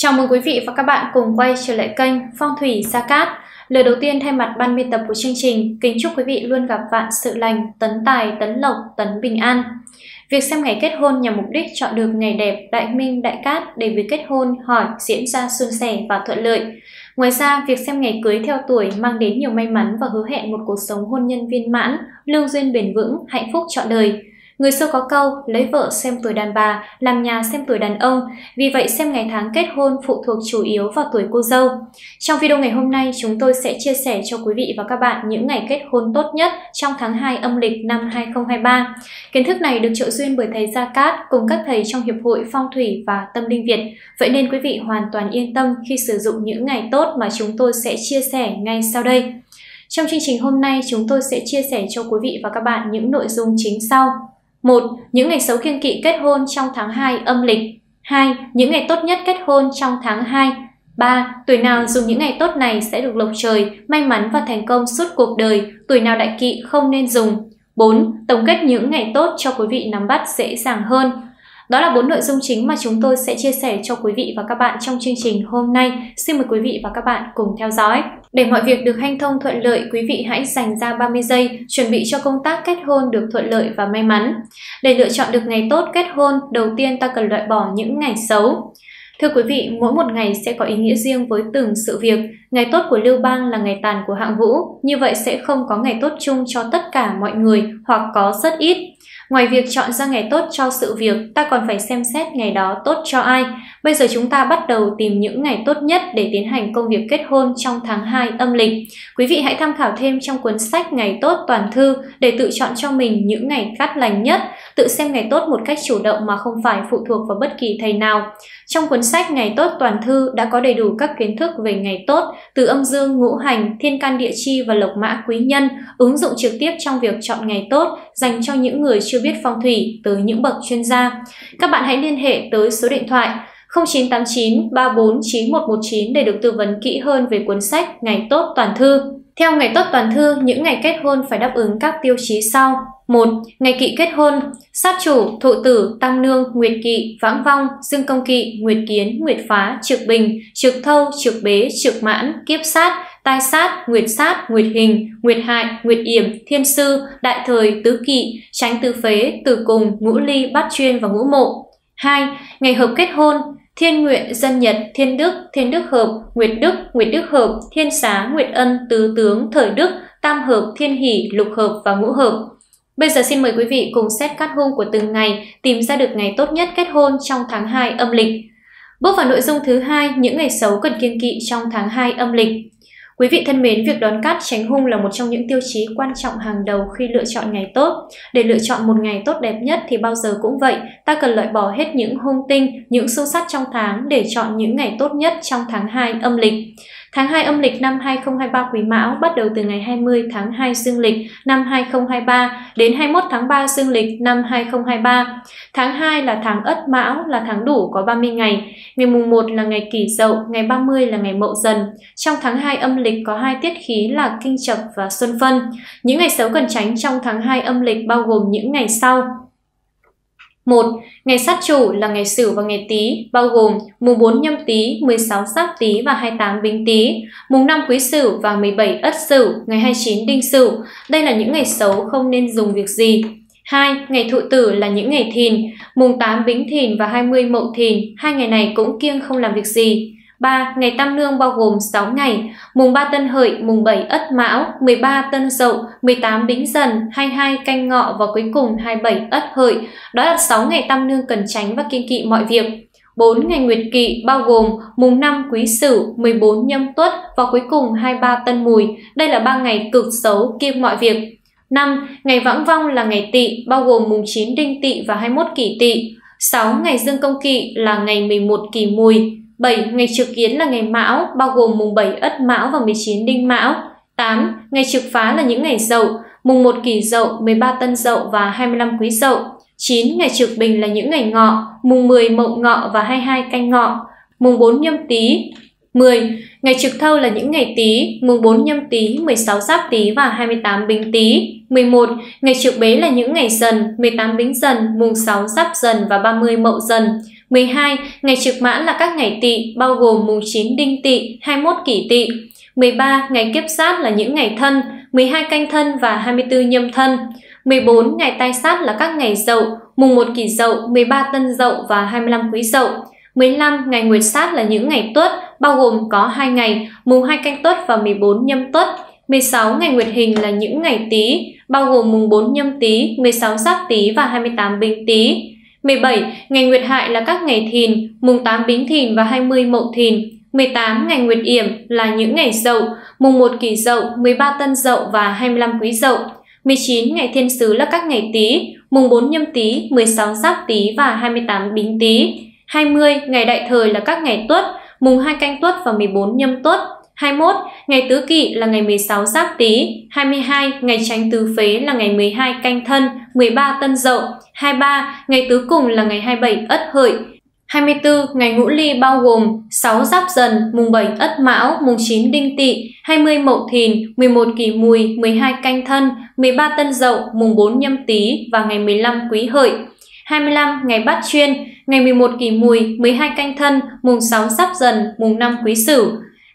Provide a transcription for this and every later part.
Chào mừng quý vị và các bạn cùng quay trở lại kênh Phong thủy Gia Cát. Lời đầu tiên thay mặt ban biên tập của chương trình, kính chúc quý vị luôn gặp vạn sự lành, tấn tài, tấn lộc, tấn bình an. Việc xem ngày kết hôn nhằm mục đích chọn được ngày đẹp, đại minh, đại cát để việc kết hôn, hỏi, diễn ra suôn sẻ và thuận lợi. Ngoài ra, việc xem ngày cưới theo tuổi mang đến nhiều may mắn và hứa hẹn một cuộc sống hôn nhân viên mãn, lưu duyên bền vững, hạnh phúc trọn đời. Người xưa có câu, lấy vợ xem tuổi đàn bà, làm nhà xem tuổi đàn ông, vì vậy xem ngày tháng kết hôn phụ thuộc chủ yếu vào tuổi cô dâu. Trong video ngày hôm nay, chúng tôi sẽ chia sẻ cho quý vị và các bạn những ngày kết hôn tốt nhất trong tháng 2 âm lịch năm 2023. Kiến thức này được trợ duyên bởi thầy Gia Cát cùng các thầy trong Hiệp hội Phong thủy và Tâm linh Việt. Vậy nên quý vị hoàn toàn yên tâm khi sử dụng những ngày tốt mà chúng tôi sẽ chia sẻ ngay sau đây. Trong chương trình hôm nay, chúng tôi sẽ chia sẻ cho quý vị và các bạn những nội dung chính sau. 1. Những ngày xấu kiêng kỵ kết hôn trong tháng 2 âm lịch. 2. Những ngày tốt nhất kết hôn trong tháng 2. 3. Tuổi nào dùng những ngày tốt này sẽ được lộc trời, may mắn và thành công suốt cuộc đời, tuổi nào đại kỵ không nên dùng. 4. Tổng kết những ngày tốt cho quý vị nắm bắt dễ dàng hơn. Đó là 4 nội dung chính mà chúng tôi sẽ chia sẻ cho quý vị và các bạn trong chương trình hôm nay. Xin mời quý vị và các bạn cùng theo dõi. Để mọi việc được hanh thông thuận lợi, quý vị hãy dành ra 30 giây chuẩn bị cho công tác kết hôn được thuận lợi và may mắn. Để lựa chọn được ngày tốt kết hôn, đầu tiên ta cần loại bỏ những ngày xấu. Thưa quý vị, mỗi một ngày sẽ có ý nghĩa riêng với từng sự việc. Ngày tốt của Lưu Bang là ngày tàn của Hạng Vũ, như vậy sẽ không có ngày tốt chung cho tất cả mọi người hoặc có rất ít. Ngoài việc chọn ra ngày tốt cho sự việc, ta còn phải xem xét ngày đó tốt cho ai. Bây giờ chúng ta bắt đầu tìm những ngày tốt nhất để tiến hành công việc kết hôn trong tháng 2 âm lịch. Quý vị hãy tham khảo thêm trong cuốn sách Ngày Tốt Toàn Thư để tự chọn cho mình những ngày cát lành nhất, tự xem ngày tốt một cách chủ động mà không phải phụ thuộc vào bất kỳ thầy nào. Trong cuốn sách Ngày Tốt Toàn Thư đã có đầy đủ các kiến thức về ngày tốt, từ âm dương, ngũ hành, thiên can địa chi và lộc mã quý nhân, ứng dụng trực tiếp trong việc chọn ngày tốt dành cho những người chưa biết phong thủy tới những bậc chuyên gia. Các bạn hãy liên hệ tới số điện thoại 0989 34 9119 để được tư vấn kỹ hơn về cuốn sách Ngày Tốt Toàn Thư. Theo Ngày Tốt Toàn Thư, những ngày kết hôn phải đáp ứng các tiêu chí sau. 1. Ngày kỵ kết hôn: sát chủ, thụ tử, tam nương, nguyệt kỵ, vãng vong, dương công kỵ, nguyệt kiến, nguyệt phá, trực bình, trực thâu, trực bế, trực mãn, kiếp sát, tai sát, nguyệt hình, nguyệt hại, nguyệt yểm, thiên sư, đại thời, tứ kỵ, tránh tứ phế, tử cùng, ngũ ly, bát chuyên và ngũ mộ. 2. Ngày hợp kết hôn: thiên nguyện, dân nhật, thiên đức hợp, nguyệt đức hợp, thiên xá, nguyệt ân, tứ tướng, thời đức, tam hợp, thiên hỷ, lục hợp và ngũ hợp. Bây giờ xin mời quý vị cùng xét cát hung của từng ngày, tìm ra được ngày tốt nhất kết hôn trong tháng 2 âm lịch. Bước vào nội dung thứ 2, những ngày xấu cần kiêng kỵ trong tháng 2 âm lịch. Quý vị thân mến, việc đón cát tránh hung là một trong những tiêu chí quan trọng hàng đầu khi lựa chọn ngày tốt. Để lựa chọn một ngày tốt đẹp nhất thì bao giờ cũng vậy, ta cần loại bỏ hết những hung tinh, những xung sát trong tháng để chọn những ngày tốt nhất trong tháng 2 âm lịch. Tháng 2 âm lịch năm 2023 Quý Mão bắt đầu từ ngày 20 tháng 2 dương lịch năm 2023 đến 21 tháng 3 dương lịch năm 2023. Tháng 2 là tháng Ất Mão, là tháng đủ có 30 ngày. Ngày mùng 1 là ngày Kỷ Dậu, ngày 30 là ngày Mậu Dần. Trong tháng 2 âm lịch có hai tiết khí là Kinh Chập và Xuân Phân. Những ngày xấu cần tránh trong tháng 2 âm lịch bao gồm những ngày sau. 1. Ngày sát chủ là ngày Sửu và ngày Tý, bao gồm mùng 4 Nhâm Tý, 16 Giáp Tý và 28 Bính Tý, mùng 5 Quý Sửu và 17 Ất Sửu, ngày 29 Đinh Sửu. Đây là những ngày xấu không nên dùng việc gì. 2. Ngày Thụ Tử là những ngày Thìn, mùng 8 Bính Thìn và 20 Mậu Thìn, hai ngày này cũng kiêng không làm việc gì. 3. Ngày Tam Nương bao gồm 6 ngày, mùng 3 Tân Hợi, mùng 7 Ất Mão, 13 Tân Dậu, 18 Bính Dần, 22 Canh Ngọ và cuối cùng 27 Ất Hợi. Đó là 6 ngày Tam Nương cần tránh và kiêng kỵ mọi việc. 4. Ngày Nguyệt Kỵ bao gồm mùng 5 Quý Sửu, 14 Nhâm Tuất và cuối cùng 23 Tân Mùi. Đây là 3 ngày cực xấu kiêng mọi việc. 5. Ngày Vãng Vong là ngày Tỵ, bao gồm mùng 9 Đinh Tỵ và 21 Kỷ Tỵ. 6. Ngày Dương Công Kỵ là ngày 11 Kỷ Mùi. 7. Ngày Trực Kiến là ngày Mão, bao gồm mùng 7 Ất Mão và 19 Đinh Mão. 8. Ngày Trực Phá là những ngày Dậu, mùng 1 Kỷ Dậu, 13 Tân Dậu và 25 Quý Dậu. 9. Ngày Trực Bình là những ngày Ngọ, mùng 10 Mậu Ngọ và 22 Canh Ngọ, mùng 4 Nhâm Tý. 10. Ngày Trực Thâu là những ngày Tý, mùng 4 Nhâm Tý, 16 Giáp Tý và 28 Bính Tý. 11. Ngày Trực Bế là những ngày Dần, 18 Bính Dần, mùng 6 Giáp Dần và 30 Mậu Dần. 12. Ngày trực mãn là các ngày Tỵ, bao gồm mùng 9 Đinh Tỵ, 21 Kỷ Tỵ. 13. Ngày kiếp sát là những ngày Thân, 12 Canh Thân và 24 Nhâm Thân. 14. Ngày tai sát là các ngày Dậu, mùng 1 Kỷ Dậu, 13 Tân Dậu và 25 Quý Dậu. 15. Ngày nguyệt sát là những ngày Tuất, bao gồm có 2 ngày, mùng 2 Canh Tuất và 14 Nhâm Tuất. 16. Ngày nguyệt hình là những ngày Tý, bao gồm mùng 4 Nhâm Tý, 16 Giáp Tý và 28 Bính Tý. 17. Ngày nguyệt hại là các ngày Thìn, mùng 8 Bính Thìn và 20 Mậu Thìn. 18. Ngày nguyệt yểm là những ngày Dậu, mùng 1 Kỷ Dậu, 13 Tân Dậu và 25 Quý Dậu. 19. Ngày thiên sứ là các ngày Tý, mùng 4 Nhâm Tý, 16 Giáp Tý và 28 Bính Tý. 20. Ngày đại thời là các ngày Tuất, mùng 2 Canh Tuất và 14 Nhâm Tuất. 21. Ngày tứ kỵ là ngày 16 Giáp Tý. 22. Ngày chánh tứ phế là ngày 12 Canh Thân, 13 Tân Dậu. 23. Ngày tứ cùng là ngày 27 Ất Hợi. 24. Ngày ngũ ly bao gồm 6 Giáp Dần, mùng 7 Ất Mão, mùng 9 Đinh Tỵ, 20 Mậu Thìn, 11 Kỷ Mùi, 12 Canh Thân, 13 Tân Dậu, mùng 4 Nhâm Tý và ngày 15 Quý Hợi. 25. Ngày Bát Chuyên, ngày 11 Kỷ Mùi, 12 Canh Thân, mùng 6 Giáp Dần, mùng 5 Quý Sửu.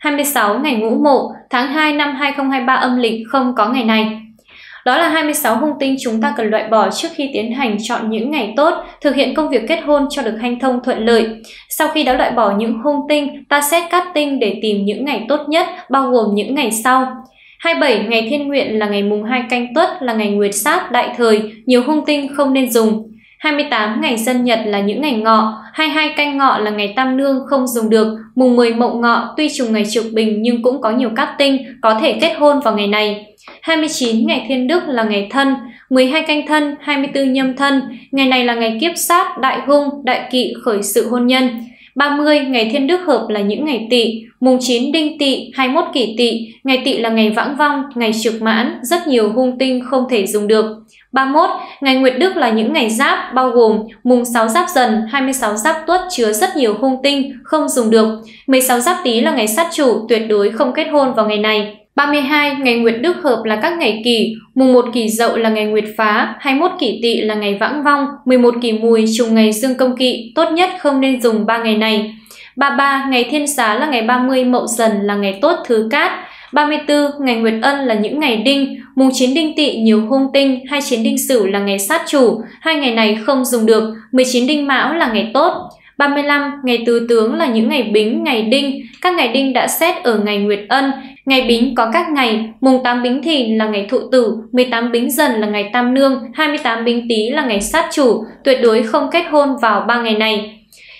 26. Ngày Ngũ Mộ, tháng 2 năm 2023 âm lịch không có ngày này. Đó là 26 hung tinh chúng ta cần loại bỏ trước khi tiến hành chọn những ngày tốt, thực hiện công việc kết hôn cho được hanh thông thuận lợi. Sau khi đã loại bỏ những hung tinh, ta xét cát tinh để tìm những ngày tốt nhất, bao gồm những ngày sau. 27. Ngày Thiên Nguyện là ngày mùng 2 Canh Tuất, là ngày nguyệt sát đại thời, nhiều hung tinh không nên dùng. 28. Ngày Dân Nhật là những ngày Ngọ, 22 Canh Ngọ là ngày Tam Nương không dùng được, mùng 10 Mậu Ngọ tuy trùng ngày Trực Bình nhưng cũng có nhiều cát tinh, có thể kết hôn vào ngày này. 29. Ngày Thiên Đức là ngày Thân, 12 Canh Thân, 24 Nhâm Thân, ngày này là ngày kiếp sát, đại hung, đại kỵ khởi sự hôn nhân. 30. Ngày Thiên Đức hợp là những ngày Tỵ, mùng 9 Đinh Tỵ, 21 Kỷ Tỵ, ngày Tỵ là ngày Vãng Vong, ngày Trực Mãn, rất nhiều hung tinh không thể dùng được. 31. Ngày Nguyệt Đức là những ngày Giáp, bao gồm mùng 6 Giáp Dần, 26 Giáp Tuất chứa rất nhiều hung tinh, không dùng được. 16 Giáp Tý là ngày sát chủ, tuyệt đối không kết hôn vào ngày này. 32. Ngày Nguyệt Đức hợp là các ngày Kỷ, mùng 1 Kỷ Dậu là ngày Nguyệt Phá, 21 Kỷ Tỵ là ngày Vãng Vong, 11 Kỷ Mùi trùng ngày Dương Công Kỵ, tốt nhất không nên dùng 3 ngày này. 33. Ngày Thiên Xá là ngày 30 Mậu Dần là ngày tốt thứ cát. 34. Ngày Nguyệt Ân là những ngày Đinh, mùng 9 Đinh Tỵ nhiều hung tinh, 29 Đinh Sửu là ngày sát chủ, hai ngày này không dùng được, 19 Đinh Mão là ngày tốt. 35. Ngày Tứ Tướng là những ngày Bính, ngày Đinh, các ngày Đinh đã xét ở ngày Nguyệt Ân. Ngày Bính có các ngày, mùng 8 Bính Thìn là ngày Thụ Tử, 18 Bính Dần là ngày Tam Nương, 28 Bính Tý là ngày sát chủ, tuyệt đối không kết hôn vào 3 ngày này.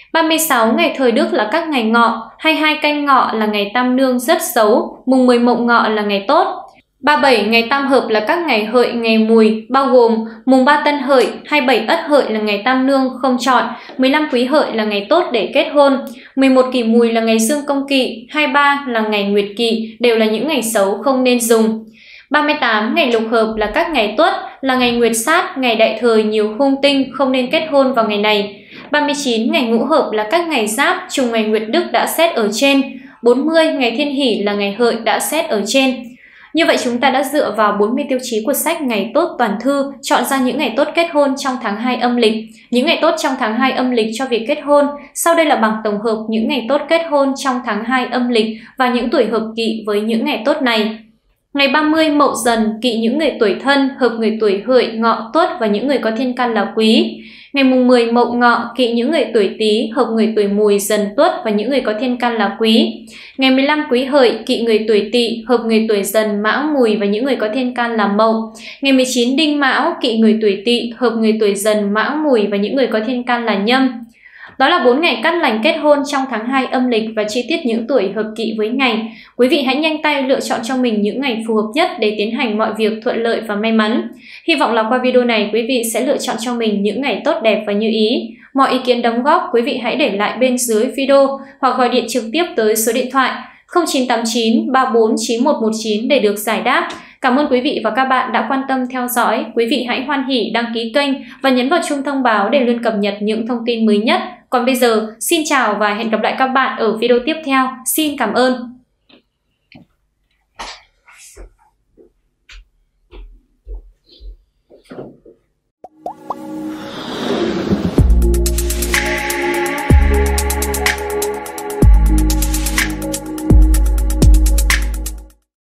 36. Ngày Thời Đức là các ngày Ngọ, 22 Canh Ngọ là ngày Tam Nương rất xấu, mùng 10 Mậu Ngọ là ngày tốt. 37. Ngày Tam Hợp là các ngày Hợi, ngày Mùi, bao gồm mùng 3 Tân Hợi, 27 Ất Hợi là ngày Tam Nương không chọn, 15 Quý Hợi là ngày tốt để kết hôn, 11 Kỷ Mùi là ngày Dương Công Kỵ, 23 là ngày Nguyệt Kỵ, đều là những ngày xấu không nên dùng. 38. Ngày Lục Hợp là các ngày Tuất, là ngày Nguyệt Sát, ngày đại thời nhiều hung tinh, không nên kết hôn vào ngày này. 39. Ngày Ngũ Hợp là các ngày Giáp, trùng ngày Nguyệt Đức đã xét ở trên. 40. Ngày Thiên Hỷ là ngày Hợi đã xét ở trên. Như vậy chúng ta đã dựa vào 40 tiêu chí của sách Ngày Tốt Toàn Thư, chọn ra những ngày tốt kết hôn trong tháng 2 âm lịch, những ngày tốt trong tháng 2 âm lịch cho việc kết hôn. Sau đây là bảng tổng hợp những ngày tốt kết hôn trong tháng 2 âm lịch và những tuổi hợp kỵ với những ngày tốt này. Ngày 30 Mậu Dần kỵ những người tuổi Thân, hợp người tuổi Hợi, Ngọ, Tuất và những người có thiên can là Quý. Ngày mùng 10 Mậu Ngọ kỵ những người tuổi Tý, hợp người tuổi Mùi, Dần, Tuất và những người có thiên can là Quý. Ngày 15 Quý Hợi kỵ người tuổi Tỵ, hợp người tuổi Dần, Mão, Mùi và những người có thiên can là Mậu. Ngày 19 Đinh Mão kỵ người tuổi Tỵ, hợp người tuổi Dần, Mão, Mùi và những người có thiên can là Nhâm. Đó là 4 ngày cát lành kết hôn trong tháng 2 âm lịch và chi tiết những tuổi hợp kỵ với ngày. Quý vị hãy nhanh tay lựa chọn cho mình những ngày phù hợp nhất để tiến hành mọi việc thuận lợi và may mắn. Hy vọng là qua video này quý vị sẽ lựa chọn cho mình những ngày tốt đẹp và như ý. Mọi ý kiến đóng góp quý vị hãy để lại bên dưới video hoặc gọi điện trực tiếp tới số điện thoại 0989 34 9119 để được giải đáp. Cảm ơn quý vị và các bạn đã quan tâm theo dõi. Quý vị hãy hoan hỉ đăng ký kênh và nhấn vào chuông thông báo để luôn cập nhật những thông tin mới nhất. Còn bây giờ, xin chào và hẹn gặp lại các bạn ở video tiếp theo. Xin cảm ơn.